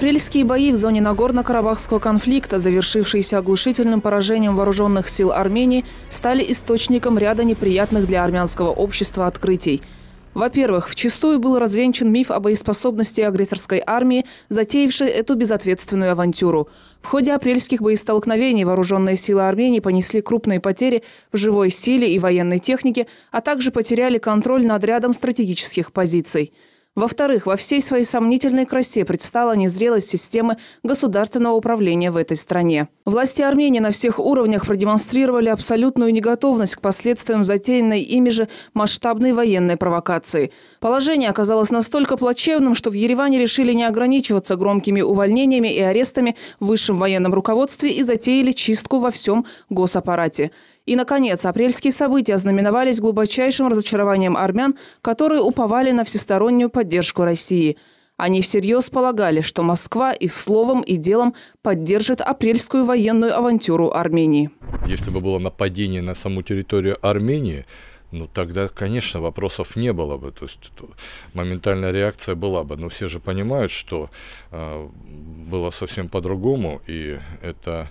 Апрельские бои в зоне Нагорно-Карабахского конфликта, завершившиеся оглушительным поражением вооруженных сил Армении, стали источником ряда неприятных для армянского общества открытий. Во-первых, вчистую был развенчан миф о боеспособности агрессорской армии, затеявшей эту безответственную авантюру. В ходе апрельских боестолкновений вооруженные силы Армении понесли крупные потери в живой силе и военной технике, а также потеряли контроль над рядом стратегических позиций. Во-вторых, во всей своей сомнительной красе предстала незрелость системы государственного управления в этой стране. Власти Армении на всех уровнях продемонстрировали абсолютную неготовность к последствиям затеянной ими же масштабной военной провокации. Положение оказалось настолько плачевным, что в Ереване решили не ограничиваться громкими увольнениями и арестами в высшем военном руководстве и затеяли чистку во всем госаппарате. И, наконец, апрельские события ознаменовались глубочайшим разочарованием армян, которые уповали на всестороннюю поддержку России. Они всерьез полагали, что Москва и словом, и делом поддержит апрельскую военную авантюру Армении. Если бы было нападение на саму территорию Армении, тогда, конечно, вопросов не было бы. То есть моментальная реакция была бы. Но все же понимают, что было совсем по-другому, и это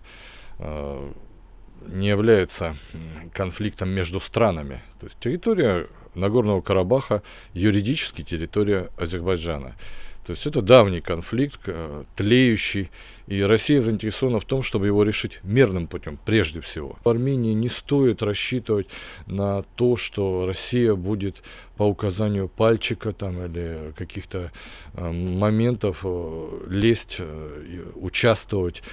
не является конфликтом между странами. То есть территория Нагорного Карабаха юридически территория Азербайджана. То есть это давний конфликт, тлеющий, и Россия заинтересована в том, чтобы его решить мирным путем, прежде всего. В Армении не стоит рассчитывать на то, что Россия будет по указанию пальчика или каких-то моментов лезть, участвовать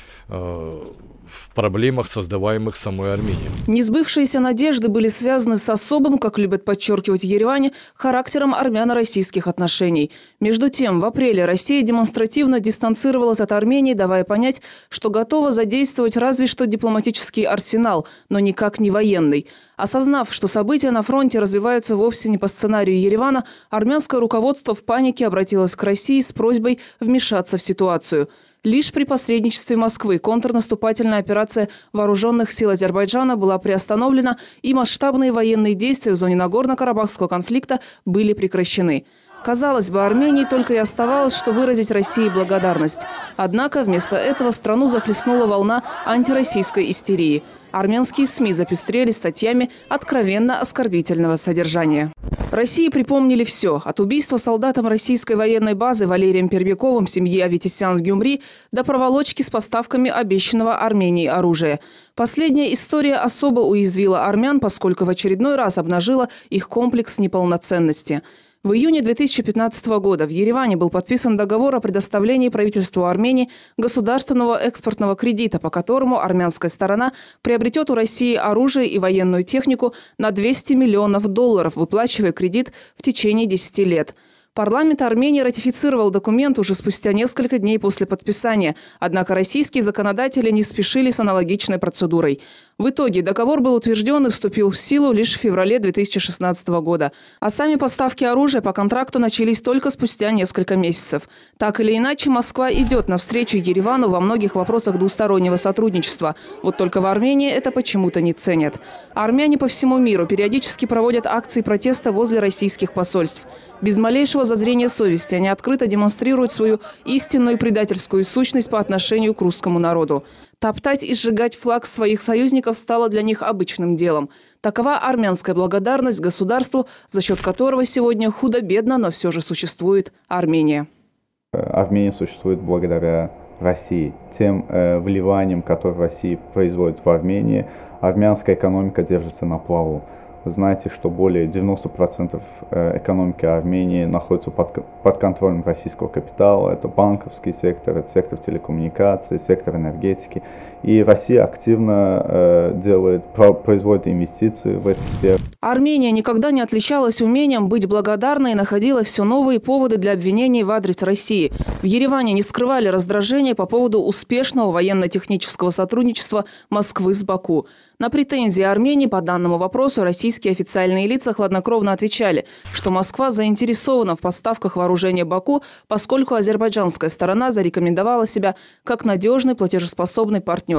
в проблемах, создаваемых самой Арменией. Несбывшиеся надежды были связаны с особым, как любят подчеркивать в Ереване, характером армяно-российских отношений. Между тем, в апреле Россия демонстративно дистанцировалась от Армении, давая понять, что готова задействовать разве что дипломатический арсенал, но никак не военный. Осознав, что события на фронте развиваются вовсе не по сценарию Еревана, армянское руководство в панике обратилось к России с просьбой вмешаться в ситуацию. Лишь при посредничестве Москвы контрнаступательная операция вооруженных сил Азербайджана была приостановлена, и масштабные военные действия в зоне Нагорно-Карабахского конфликта были прекращены. Казалось бы, Армении только и оставалось, что выразить России благодарность. Однако вместо этого страну захлестнула волна антироссийской истерии. Армянские СМИ запестрели статьями откровенно оскорбительного содержания. России припомнили все. От убийства солдатом российской военной базы Валерием Пермяковым семьи Аветисян в Гюмри до проволочки с поставками обещанного Армении оружия. Последняя история особо уязвила армян, поскольку в очередной раз обнажила их комплекс неполноценности. В июне 2015 года в Ереване был подписан договор о предоставлении правительству Армении государственного экспортного кредита, по которому армянская сторона приобретет у России оружие и военную технику на $200 миллионов, выплачивая кредит в течение 10 лет. Парламент Армении ратифицировал документ уже спустя несколько дней после подписания, однако российские законодатели не спешили с аналогичной процедурой. В итоге договор был утвержден и вступил в силу лишь в феврале 2016 года. А сами поставки оружия по контракту начались только спустя несколько месяцев. Так или иначе, Москва идет навстречу Еревану во многих вопросах двустороннего сотрудничества. Вот только в Армении это почему-то не ценят. Армяне по всему миру периодически проводят акции протеста возле российских посольств. Без малейшего зазрения совести они открыто демонстрируют свою истинную предательскую сущность по отношению к русскому народу. Топтать и сжигать флаг своих союзников стало для них обычным делом. Такова армянская благодарность государству, за счет которого сегодня худо-бедно, но все же существует Армения. Армения существует благодаря России. Тем вливанием, которое Россия производит в Армении, армянская экономика держится на плаву. Вы знаете, что более 90% экономики Армении находится под контролем российского капитала. Это банковский сектор, это сектор телекоммуникаций, сектор энергетики. И Россия активно производит инвестиции в эти сферы. Армения никогда не отличалась умением быть благодарной и находила все новые поводы для обвинений в адрес России. В Ереване не скрывали раздражения по поводу успешного военно-технического сотрудничества Москвы с Баку. На претензии Армении по данному вопросу российские официальные лица хладнокровно отвечали, что Москва заинтересована в поставках вооружения Баку, поскольку азербайджанская сторона зарекомендовала себя как надежный платежеспособный партнер.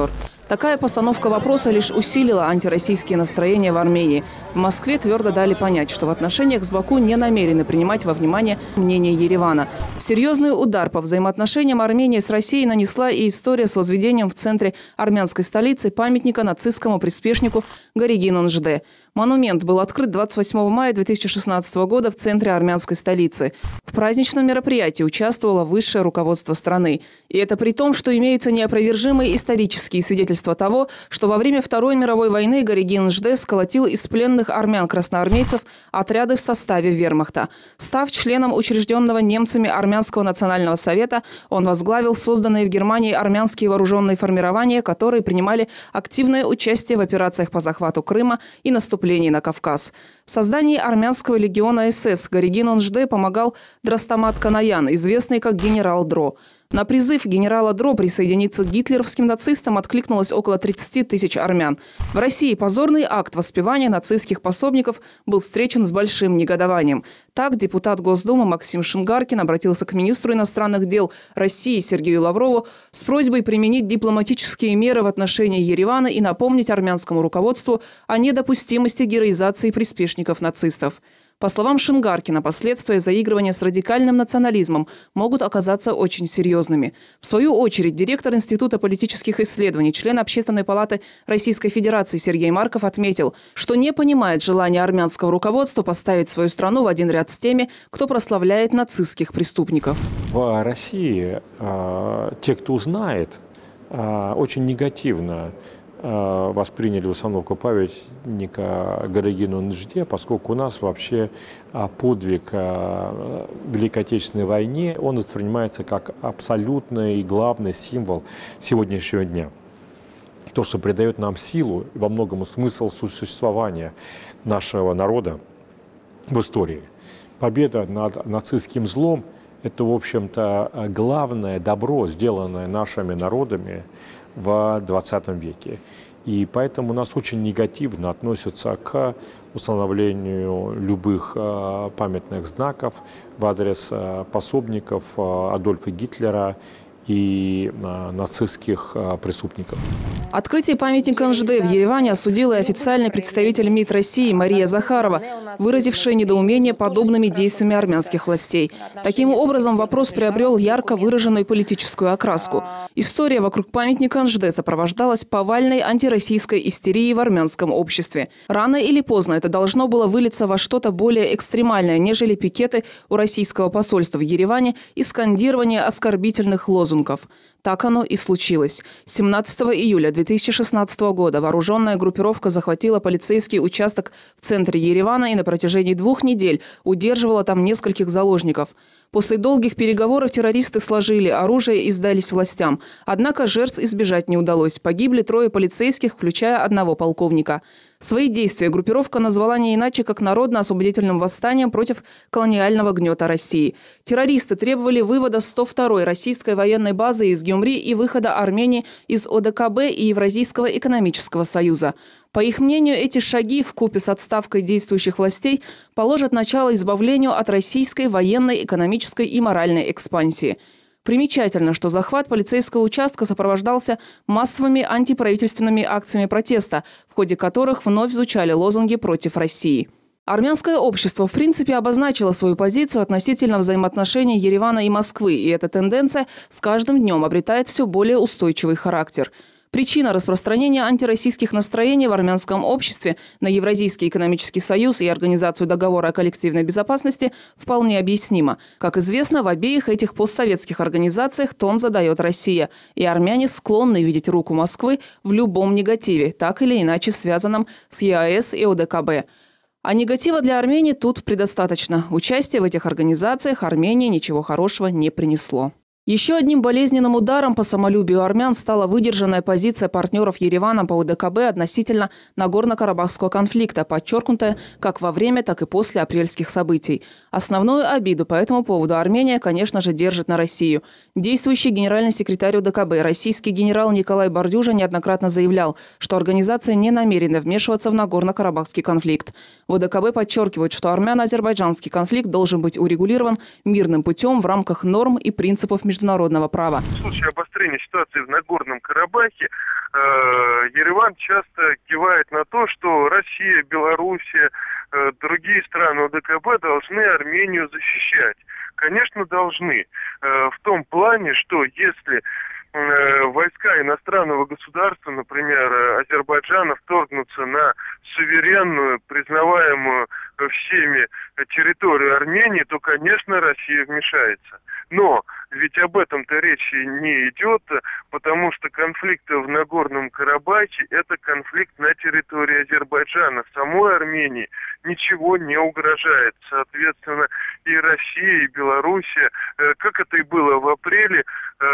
Такая постановка вопроса лишь усилила антироссийские настроения в Армении. В Москве твердо дали понять, что в отношениях с Баку не намерены принимать во внимание мнение Еревана. Серьезный удар по взаимоотношениям Армении с Россией нанесла и история с возведением в центре армянской столицы памятника нацистскому приспешнику Горегину Нжде. Монумент был открыт 28 мая 2016 года в центре армянской столицы. В праздничном мероприятии участвовало высшее руководство страны. И это при том, что имеются неопровержимые исторические свидетельства того, что во время Второй мировой войны Горегин Нжде сколотил из пленных армян-красноармейцев отряды в составе вермахта. Став членом учрежденного немцами Армянского национального совета, он возглавил созданные в Германии армянские вооруженные формирования, которые принимали активное участие в операциях по захвату Крыма и наступлению на Кавказ. В создании армянского легиона СС Горегину Нжде помогал Драстамат Канаян, известный как генерал Дро. На призыв генерала Дро присоединиться к гитлеровским нацистам откликнулось около 30 тысяч армян. В России позорный акт воспевания нацистских пособников был встречен с большим негодованием. Так, депутат Госдумы Максим Шингаркин обратился к министру иностранных дел России Сергею Лаврову с просьбой применить дипломатические меры в отношении Еревана и напомнить армянскому руководству о недопустимости героизации приспешников нацистов. По словам Шингаркина, последствия заигрывания с радикальным национализмом могут оказаться очень серьезными. В свою очередь, директор Института политических исследований, член Общественной палаты Российской Федерации Сергей Марков отметил, что не понимает желания армянского руководства поставить свою страну в один ряд с теми, кто прославляет нацистских преступников. В России те, кто знает, очень негативно восприняли установку памятника Горегину Нжде, поскольку у нас вообще подвиг в Великой Отечественной войне, он воспринимается как абсолютный и главный символ сегодняшнего дня. То, что придает нам силу и во многом смысл существования нашего народа в истории. Победа над нацистским злом – это, в общем-то, главное добро, сделанное нашими народами в 20 веке. И поэтому у нас очень негативно относятся к установлению любых памятных знаков в адрес пособников Адольфа Гитлера и нацистских преступников. Открытие памятника Нжде в Ереване осудила и официальный представитель МИД России Мария Захарова, выразившая недоумение подобными действиями армянских властей. Таким образом, вопрос приобрел ярко выраженную политическую окраску. История вокруг памятника Нжде сопровождалась повальной антироссийской истерией в армянском обществе. Рано или поздно это должно было вылиться во что-то более экстремальное, нежели пикеты у российского посольства в Ереване и скандирование оскорбительных лозунгов. Так оно и случилось. 17 июля 2016 года вооруженная группировка захватила полицейский участок в центре Еревана и на протяжении 2 недель удерживала там нескольких заложников. После долгих переговоров террористы сложили оружие и сдались властям. Однако жертв избежать не удалось. Погибли 3 полицейских, включая 1 полковника. Свои действия группировка назвала не иначе, как народно-освободительным восстанием против колониального гнета России. Террористы требовали вывода 102-й российской военной базы из Гюмри и выхода Армении из ОДКБ и Евразийского экономического союза. По их мнению, эти шаги вкупе с отставкой действующих властей положат начало избавлению от российской военной, экономической и моральной экспансии. Примечательно, что захват полицейского участка сопровождался массовыми антиправительственными акциями протеста, в ходе которых вновь звучали лозунги против России. Армянское общество, в принципе, обозначило свою позицию относительно взаимоотношений Еревана и Москвы, и эта тенденция с каждым днем обретает все более устойчивый характер. Причина распространения антироссийских настроений в армянском обществе на Евразийский экономический союз и Организацию договора о коллективной безопасности вполне объяснима. Как известно, в обеих этих постсоветских организациях тон задает Россия, и армяне склонны видеть руку Москвы в любом негативе, так или иначе связанном с ЕАЭС и ОДКБ. А негатива для Армении тут предостаточно. Участие в этих организациях Армении ничего хорошего не принесло. Еще одним болезненным ударом по самолюбию армян стала выдержанная позиция партнеров Еревана по ОДКБ относительно Нагорно-Карабахского конфликта, подчеркнутая как во время, так и после апрельских событий. Основную обиду по этому поводу Армения, конечно же, держит на Россию. Действующий генеральный секретарь ОДКБ, российский генерал Николай Бардюжа неоднократно заявлял, что организация не намерена вмешиваться в Нагорно-Карабахский конфликт. В ОДКБ подчеркивают, что армяно-азербайджанский конфликт должен быть урегулирован мирным путем в рамках норм и принципов международного права. В случае обострения ситуации в Нагорном Карабахе Ереван часто кивает на то, что Россия, Белоруссия, другие страны ОДКБ должны Армению защищать. Конечно, должны. В том плане, что если войска иностранного государства, например, Азербайджана, вторгнутся на суверенную, признаваемую всеми территорию Армении, то, конечно, Россия вмешается. Но ведь об этом-то речи не идет, потому что конфликт в Нагорном Карабахе – это конфликт на территории Азербайджана. Самой Армении ничего не угрожает. Соответственно, и Россия, и Белоруссия, как это и было в апреле,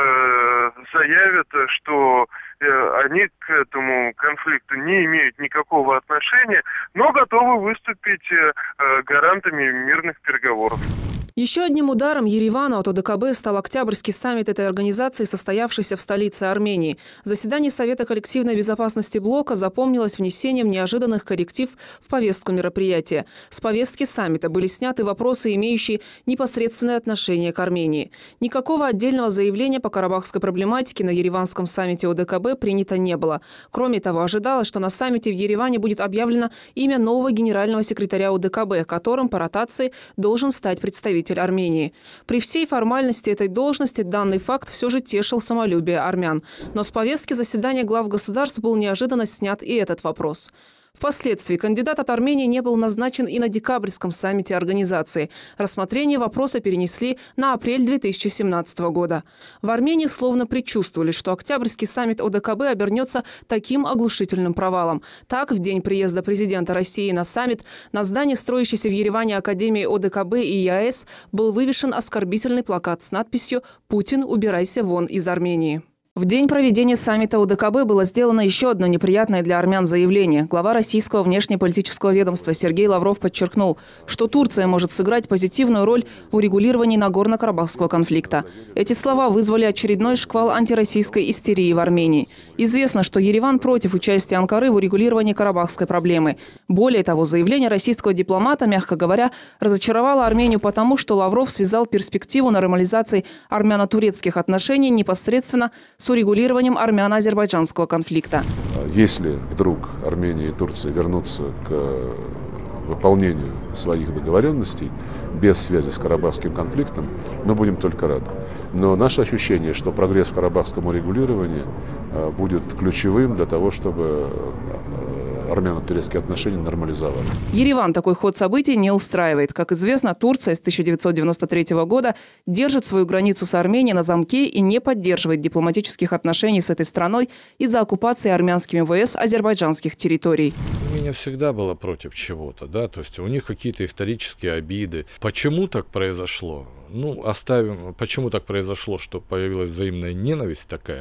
заявят, что они к этому конфликту не имеют никакого отношения, но готовы выступить гарантами мирных переговоров. Еще одним ударом Еревану от ОДКБ стал октябрьский саммит этой организации, состоявшийся в столице Армении. Заседание Совета коллективной безопасности блока запомнилось внесением неожиданных корректив в повестку мероприятия. С повестки саммита были сняты вопросы, имеющие непосредственное отношение к Армении. Никакого отдельного заявления по карабахской проблематике на Ереванском саммите ОДКБ принято не было. Кроме того, ожидалось, что на саммите в Ереване будет объявлено имя нового генерального секретаря ОДКБ, которым по ротации должен стать представитель Армении. При всей формальности этой должности данный факт все же тешил самолюбие армян. Но с повестки заседания глав государств был неожиданно снят и этот вопрос. Впоследствии кандидат от Армении не был назначен и на декабрьском саммите организации. Рассмотрение вопроса перенесли на апрель 2017 года. В Армении словно предчувствовали, что октябрьский саммит ОДКБ обернется таким оглушительным провалом. Так, в день приезда президента России на саммит на здании строящейся в Ереване Академии ОДКБ и ЕАЭС был вывешен оскорбительный плакат с надписью «Путин, убирайся вон из Армении». В день проведения саммита ОДКБ было сделано еще одно неприятное для армян заявление. Глава российского внешнеполитического ведомства Сергей Лавров подчеркнул, что Турция может сыграть позитивную роль в урегулировании Нагорно-Карабахского конфликта. Эти слова вызвали очередной шквал антироссийской истерии в Армении. Известно, что Ереван против участия Анкары в урегулировании карабахской проблемы. Более того, заявление российского дипломата, мягко говоря, разочаровало Армению потому, что Лавров связал перспективу нормализации армяно-турецких отношений непосредственно с урегулированием армяно-азербайджанского конфликта. Если вдруг Армения и Турция вернутся к выполнению своих договоренностей без связи с карабахским конфликтом, мы будем только рады. Но наше ощущение, что прогресс в карабахском урегулировании будет ключевым для того, чтобы армяно-турецкие отношения нормализовали. Ереван такой ход событий не устраивает. Как известно, Турция с 1993 года держит свою границу с Арменией на замке и не поддерживает дипломатических отношений с этой страной из-за оккупации армянскими ВС азербайджанских территорий. Армения всегда была против чего-то, да, то есть у них какие-то исторические обиды. Почему так произошло? Ну, оставим, почему так произошло, что появилась взаимная ненависть такая?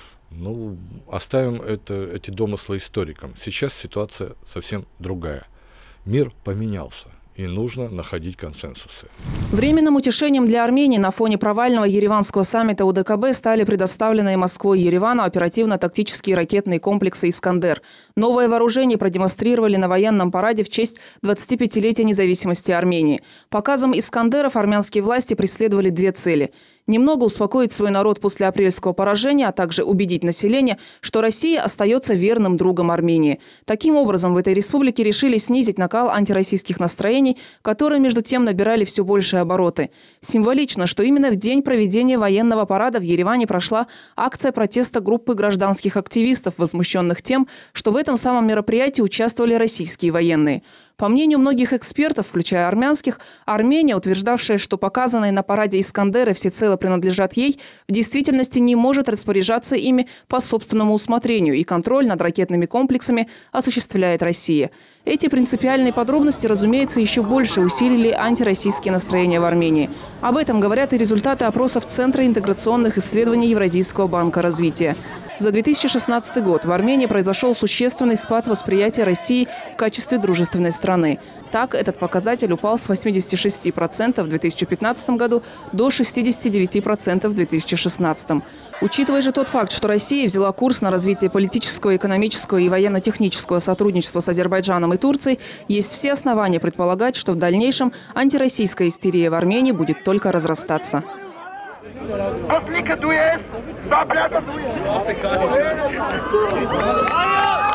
Ну, оставим эти домыслы историкам. Сейчас ситуация совсем другая. Мир поменялся, и нужно находить консенсусы. Временным утешением для Армении на фоне провального ереванского саммита ОДКБ стали предоставленные Москвой и Еревану оперативно-тактические ракетные комплексы «Искандер». Новое вооружение продемонстрировали на военном параде в честь 25-летия независимости Армении. Показом «Искандеров» армянские власти преследовали две цели – немного успокоить свой народ после апрельского поражения, а также убедить население, что Россия остается верным другом Армении. Таким образом, в этой республике решили снизить накал антироссийских настроений, которые, между тем, набирали все большие обороты. Символично, что именно в день проведения военного парада в Ереване прошла акция протеста группы гражданских активистов, возмущенных тем, что в этом самом мероприятии участвовали российские военные. По мнению многих экспертов, включая армянских, Армения, утверждавшая, что показанные на параде «Искандеры» всецело принадлежат ей, в действительности не может распоряжаться ими по собственному усмотрению, и контроль над ракетными комплексами осуществляет Россия. Эти принципиальные подробности, разумеется, еще больше усилили антироссийские настроения в Армении. Об этом говорят и результаты опросов Центра интеграционных исследований Евразийского банка развития. За 2016 год в Армении произошел существенный спад восприятия России в качестве дружественной страны. Так, этот показатель упал с 86% в 2015 году до 69% в 2016. Учитывая же тот факт, что Россия взяла курс на развитие политического, экономического и военно-технического сотрудничества с Азербайджаном и Турцией, есть все основания предполагать, что в дальнейшем антироссийская истерия в Армении будет только разрастаться. Ослика дуес, забрата дуес.